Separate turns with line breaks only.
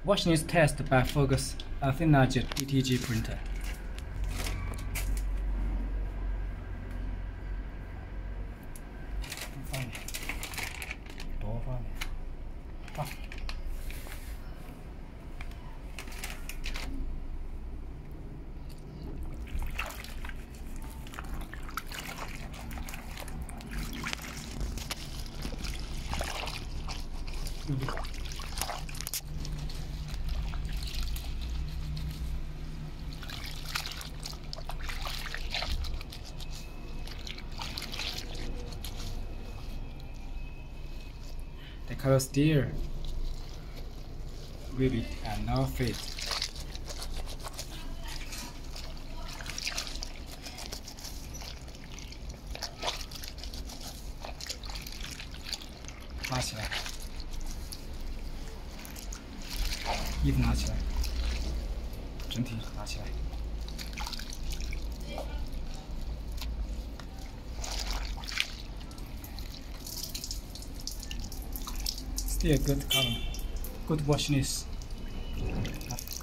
Washness test by Focus ThinnerJet DTG printer. 放点，多放点，放。The color still vivid and no fade.拿起来，衣服拿起来，整体拿起来。Still good color, good washness.